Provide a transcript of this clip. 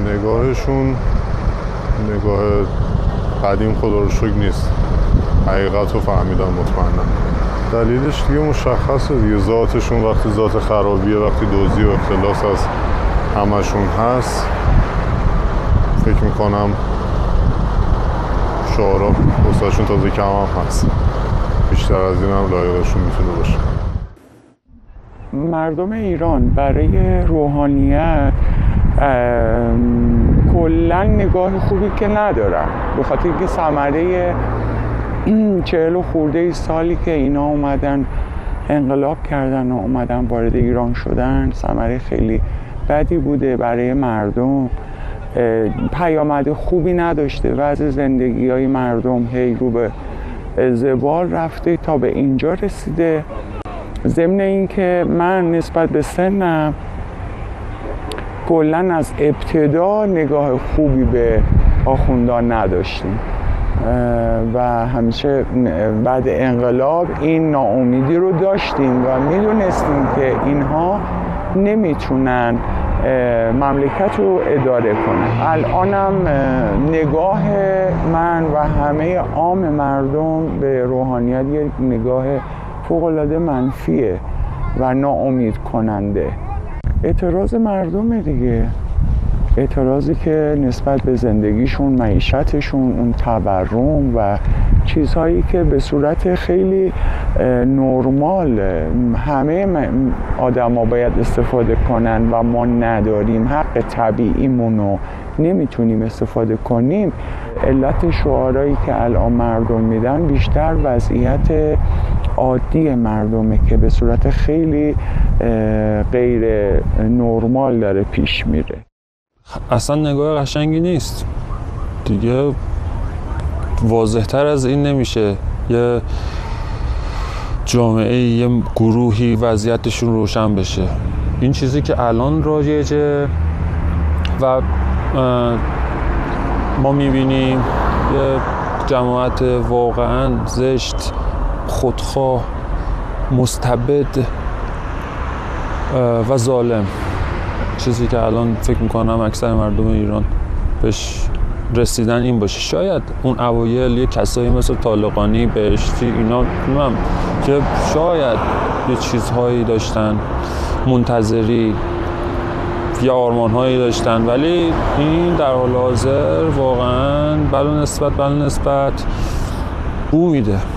نگاهشون نگاه قدیم خدا رو شکر نیست. حقیقت رو فهمیدن مطمئنم. دلیلش دیگه مشخصه دیگه، ذاتشون وقتی ذات خرابیه، وقتی دزدی و اختلاس از همشون هست، فکر میکنم شعارا واسهشون تازه کم هم هست. بیشتر از این هم لایقشون میتونه باشه. مردم ایران برای روحانیت کلا نگاه خوبی که ندارن، به خاطر اینکه ثمره 40 خورده سالی که اینا اومدن انقلاب کردن و اومدن وارد ایران شدن، ثمره خیلی بدی بوده برای مردم. پیامد خوبی نداشته. وضع زندگی های مردم هی رو به زوال رفته تا به اینجا رسیده. ضمن اینکه من نسبت به سنم کلا از ابتدا نگاه خوبی به آخوندان نداشتیم و همیشه بعد انقلاب این ناامیدی رو داشتیم و میدونستیم که اینها نمیتونن مملکت رو اداره کنن. الانم نگاه من و همه عام مردم به روحانیت یک نگاه فوق‌العاده منفیه و ناامید کننده. اعتراض مردم دیگه، اعتراضی که نسبت به زندگیشون، معیشتشون، اون تورم و چیزهایی که به صورت خیلی نرمال همه آدم ها باید استفاده کنن و ما نداریم، حق طبیعیمونو نمیتونیم استفاده کنیم. علت شعارهایی که الان مردم میدن بیشتر وضعیت عادی مردمه که به صورت خیلی غیر نرمال داره پیش میره. اصلا نگاه قشنگی نیست دیگه. واضح‌تر از این نمیشه یه جامعه، یه گروهی وضعیتشون روشن بشه. این چیزی که الان رایجه و ما میبینیم یه جماعت واقعا زشت، خودخواه، مستبد و ظالم. چیزی که الان فکر میکنم اکثر مردم ایران بهش رسیدن این باشه. شاید اون اوایل یه کسایی مثل طالقانی، بهشتی، اینا که شاید یه چیزهایی داشتن، منتظری یا آرمانهایی داشتن، ولی این در حال حاضر واقعا بلا نسبت بو میده.